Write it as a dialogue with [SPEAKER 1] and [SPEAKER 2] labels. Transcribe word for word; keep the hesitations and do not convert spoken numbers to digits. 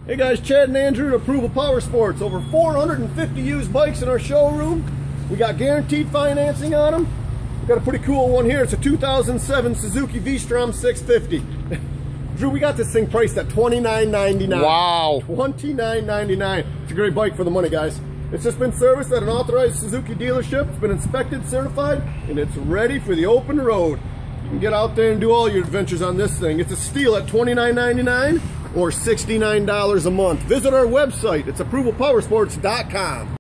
[SPEAKER 1] Hey guys, Chad and Andrew at Approval Power Sports. Over four hundred fifty used bikes in our showroom. We got guaranteed financing on them. We got a pretty cool one here. It's a two thousand seven Suzuki V-Strom six fifty. Drew, we got this thing priced at twenty-nine ninety-nine.
[SPEAKER 2] Wow.
[SPEAKER 1] twenty-nine ninety-nine. It's a great bike for the money, guys. It's just been serviced at an authorized Suzuki dealership. It's been inspected, certified, and it's ready for the open road. You can get out there and do all your adventures on this thing. It's a steal at twenty-nine ninety-nine or sixty-nine dollars a month. Visit our website. It's approval power sports dot com.